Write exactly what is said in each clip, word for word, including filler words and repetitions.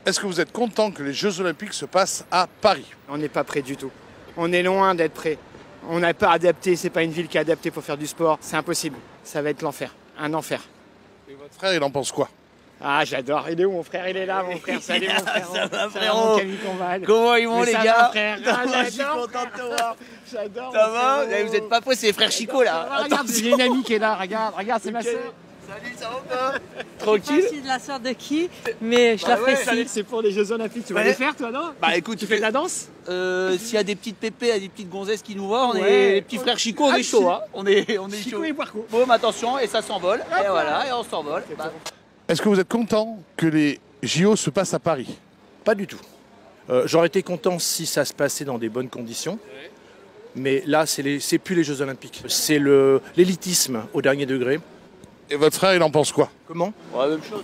Est-ce que vous êtes content que les Jeux Olympiques se passent à Paris? On n'est pas prêt du tout. On est loin d'être prêt. On n'a pas adapté, c'est pas une ville qui est adaptée pour faire du sport. C'est impossible. Ça va être l'enfer. Un enfer. Et votre frère, il en pense quoi? Ah, j'adore. Il est où mon frère? Il est là, mon frère. Salut mon frère. Ça va, Ça frérot. mon Camille Conval. Comment ils vont, Mais les ça gars? va, frère. Ah, Je suis j'adore, content de te voir. J'adore. Ça mon va? frérot. Vous êtes pas prêts, c'est les frères Chico là. Ah, regarde, j'ai une amie qui est là. Regarde, regarde, c'est ma soeur. Salut, ça va pas? Je sais Tranquille? pas si de la sorte de qui, mais je Bah ouais, l'apprécie. C'est pour les Jeux Olympiques. Tu vas Ouais. les faire, toi, non? Bah écoute, Tu fais de la danse? Euh, s'il y a des petites pépées, des petites gonzesses qui nous voient, on Ouais. est les petits frères Chico, on Ah, est chaud, si. hein. On est, on est Chico chaud. et Boirco. Boum, attention, et ça s'envole. Et voilà, et on s'envole. Bah, Est-ce que vous êtes content que les J O se passent à Paris? Pas du tout. Euh, J'aurais été content si ça se passait dans des bonnes conditions. Mais là, c'est les- c'est plus les Jeux Olympiques. C'est le- l'élitisme au dernier degré. Et votre frère, il en pense quoi? Comment? ouais, même chose.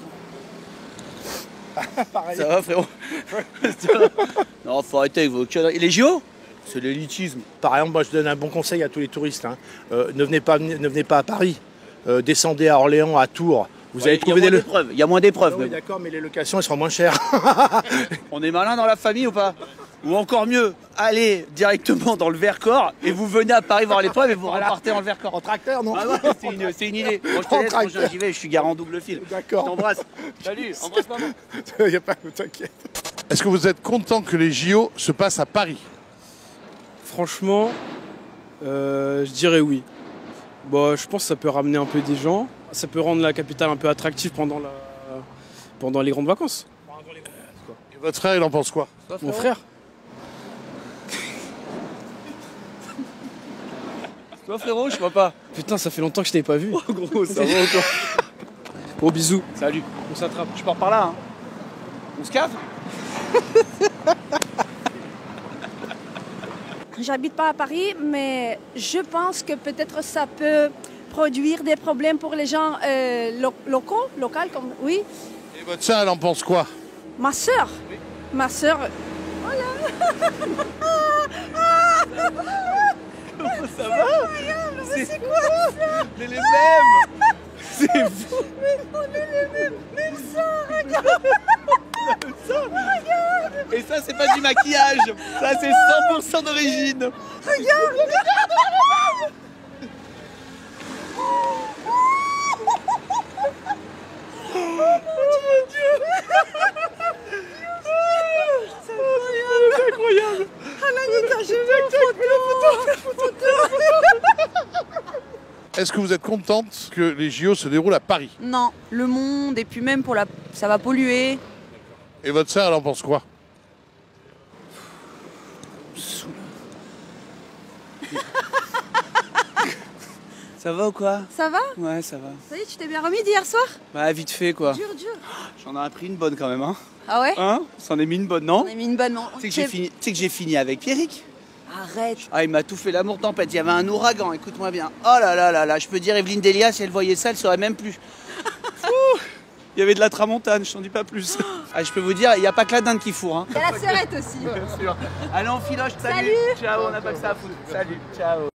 Pareil. Ça va, frérot? Non, faut arrêter avec vos conneries. Et les J O? C'est l'élitisme. Par exemple, moi, je donne un bon conseil à tous les touristes. hein. Euh, ne, venez pas, ne venez pas à Paris. Euh, descendez à Orléans, à Tours. Vous Ouais, allez il y a trouver moins des... d'épreuves. Il y a moins d'épreuves. Ah oui, mais bon. d'accord, mais les locations, elles seront moins chères. On est malin dans la famille ou pas? Ou encore mieux, allez directement dans le Vercors et vous venez à Paris voir l'épreuve et vous repartez dans le Vercors. En tracteur, non? Ah ouais, c'est une, c'est une idée. Moi, je te En laisse, tracteur. moi, j'y vais, je suis garant double fil. D'accord. Je t'embrasse. Salut, embrasse maman. Il y a pas, t'inquiète. Est-ce que vous êtes content que les J O se passent à Paris? Franchement, euh, je dirais oui. Bon, je pense que ça peut ramener un peu des gens. Ça peut rendre la capitale un peu attractive pendant, la... pendant les grandes vacances. Et votre frère, il en pense quoi? Mon frère. Toi frérot, je vois pas. Putain, ça fait longtemps que je t'avais pas vu. Oh gros, ça va encore. Gros bisous. Salut. On s'attrape. Je pars par là. Hein. On se cave? J'habite pas à Paris, mais je pense que peut-être ça peut produire des problèmes pour les gens euh, lo- locaux, locales, comme oui. Et votre sœur, elle en pense quoi? Ma sœur, ma sœur, Ça va? C'est quoi ça? Mais les mêmes. C'est fou. on est les mêmes, même ça, regarde. Et ça, c'est pas du maquillage. Ça, c'est cent pour cent d'origine. Est-ce que vous êtes contente que les J O se déroulent à Paris? Non, le monde, et puis même pour la... ça va polluer. Et votre sœur, elle en pense quoi? Ça va ou quoi? Ça va? Ouais, ça va. Ça y est, tu t'es bien remis d'hier soir? Bah, vite fait quoi. Dur, dur. J'en ai appris une bonne quand même, hein. Ah ouais? Hein? S'en est mis une bonne, non? On a mis une bonne... Tu sais que j'ai fini, tu sais que j'ai fini avec Pierrick. Arrête. Ah, il m'a tout fait l'amour tempête. Il y avait un ouragan, écoute-moi bien. Oh là là là là, je peux dire, Evelyne Delia, si elle voyait ça, elle saurait même plus. Ouh, il y avait de la tramontane, je t'en dis pas plus. Ah, je peux vous dire, il n'y a pas que la dinde qui fourre. Hein. Il y a la sœurette aussi. Bien sûr. Allez, on filoche, salut. Salut. Ciao, on n'a pas que ça à foutre. Salut, ciao.